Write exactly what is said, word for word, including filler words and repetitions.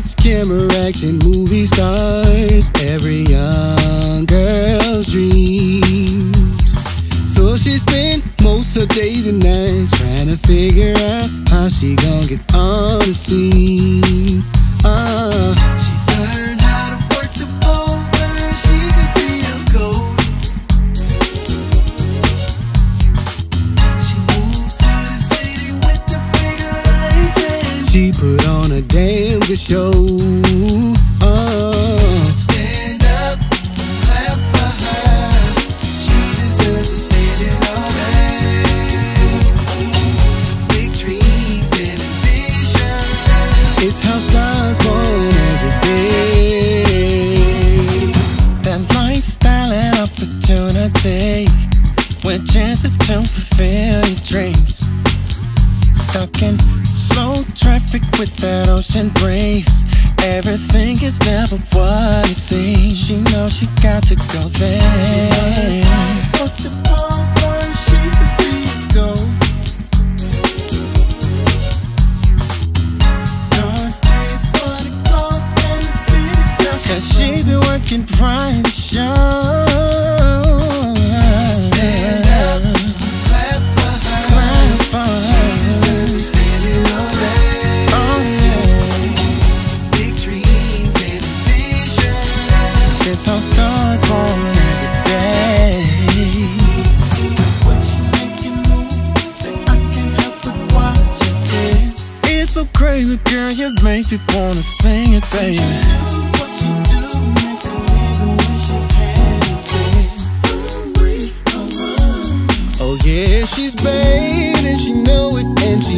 camera action movie stars, every young girl's dreams. So she spent most her days and nights trying to figure out how she gon' get on the scene. Uh, she learned how to work the pole where she could be a goat. She moves to the city with the bigger lights and she put on a damn good show. Uh, stand up, clap for her. She deserves a standing ovation. Big dreams and ambition. It's how stars born every day. That lifestyle and opportunity, with chances to fulfill your dreams. Stuck in slow traffic with that ocean breeze. Everything is never what it seems. She knows she got to go there. Put the ball where she could be a goal. Doors gates, but it closed and the city girl. Cause she be working private shows. Stand up, clap for her. Clap for her. She deserves a standing ovation. Oh yeah. Big dreams and ambition. It's how stars born every day. When she making moves, say I can't help but watch it. It's so crazy, girl, you make me wanna sing it, baby. What you do, make a nigga wish you had it. Oh yeah, she's bad and she know it, and